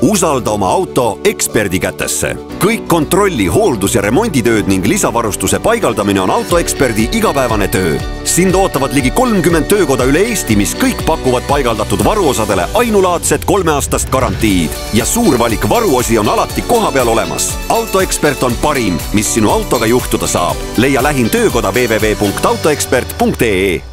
Usalda oma auto eksperdi kätesse. Kõik kontrolli, hooldus- ja remonditööd ning lisavarustuse paigaldamine on autoeksperdi igapäevane töö. Sind ootavad ligi 30 töökoda üle Eesti, mis kõik pakuvad paigaldatud varuosadele ainulaadset 3-aastast garantiid. Ja suur valik varuosi on alati kohapeal olemas. Autoekspert on parim, mis sinu autoga juhtuda saab. Leia lähim töökoda www.autoekspert.ee.